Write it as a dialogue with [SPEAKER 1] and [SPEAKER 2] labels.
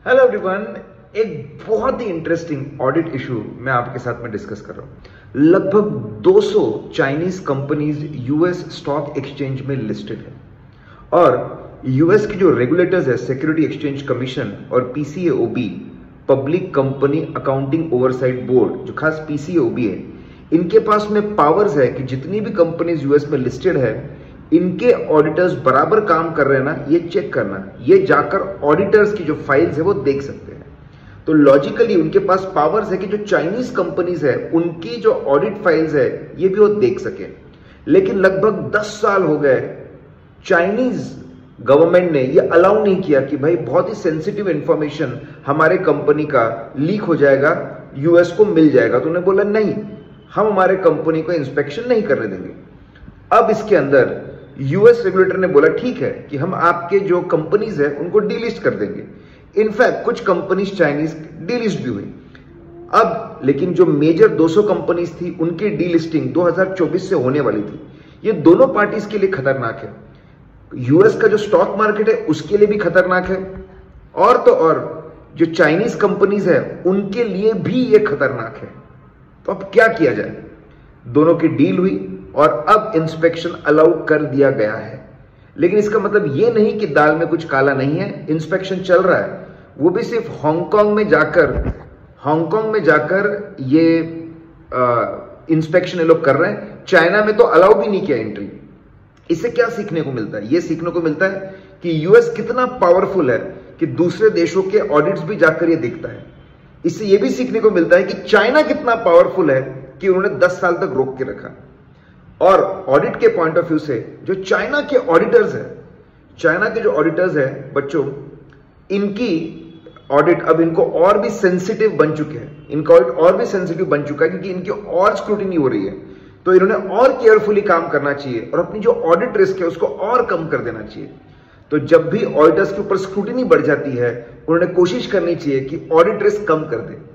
[SPEAKER 1] Hello everyone, एक बहुत ही interesting audit issue मैं आपके साथ में डिस्कस कर रहा हूं। लगभग 200 Chinese companies US stock exchange में लिस्टेड है और यूएस की जो रेगुलेटर्स है, सिक्योरिटी एक्सचेंज कमीशन और PCAOB, public company accounting oversight board, जो खास पीसीएओबी है, इनके पास में पावर्स है कि जितनी भी कंपनीज यूएस में लिस्टेड है, इनके ऑडिटर्स बराबर काम कर रहे हैं ना, ये चेक करना, ये जाकर ऑडिटर्स की जो फाइल्स है वो देख सकते हैं। तो लॉजिकली उनके पास पावर्स है कि जो चाइनीज कंपनीज है उनकी जो ऑडिट फाइल्स है ये भी वो देख सके। लेकिन लगभग 10 साल हो गए, चाइनीज गवर्नमेंट ने ये अलाउ नहीं किया कि भाई बहुत ही सेंसिटिव इंफॉर्मेशन हमारे कंपनी का लीक हो जाएगा, यूएस को मिल जाएगा। तो उन्होंने बोला नहीं, हम हमारे कंपनी को इंस्पेक्शन नहीं करने देंगे। अब इसके अंदर यूएस रेगुलेटर ने बोला ठीक है कि हम आपके जो कंपनीज है उनको डीलिस्ट कर देंगे। इनफैक्ट कुछ कंपनीज चाइनीज डीलिस्ट भी हुई। अब लेकिन जो मेजर 200 कंपनीज थी उनकी डीलिस्टिंग 2024 से होने वाली थी। ये दोनों पार्टीज के लिए खतरनाक है। यूएस का जो स्टॉक मार्केट है उसके लिए भी खतरनाक है, और तो और जो चाइनीज कंपनीज है उनके लिए भी ये खतरनाक है। तो अब क्या किया जाए? दोनों की डील हुई और अब इंस्पेक्शन अलाउ कर दिया गया है। लेकिन इसका मतलब यह नहीं कि दाल में कुछ काला नहीं है, इंस्पेक्शन चल रहा है। वो भी सिर्फ हांगकांग में जाकर ये इंस्पेक्शन ये लोग कर रहे हैं। चाइना में तो अलाउ भी नहीं किया एंट्री। इससे क्या सीखने को मिलता है? यह सीखने को मिलता है कि यूएस कितना पावरफुल है कि दूसरे देशों के ऑडिट्स भी जाकर ये देखता है। इससे यह भी सीखने को मिलता है कि चाइना कितना पावरफुल है कि उन्होंने 10 साल तक रोक के रखा। और ऑडिट के पॉइंट ऑफ व्यू से जो चाइना के जो ऑडिटर्स है बच्चों, इनकी ऑडिट अब इनको और भी सेंसिटिव बन चुके हैं। इनका ऑडिट और भी सेंसिटिव बन चुका है क्योंकि इनकी और स्क्रूटिनी हो रही है। तो इन्होंने और केयरफुली काम करना चाहिए और अपनी जो ऑडिट रिस्क है उसको और कम कर देना चाहिए। तो जब भी ऑडिटर्स के ऊपर स्क्रूटिनी बढ़ जाती है, उन्होंने कोशिश करनी चाहिए कि ऑडिट रिस्क कम कर दे।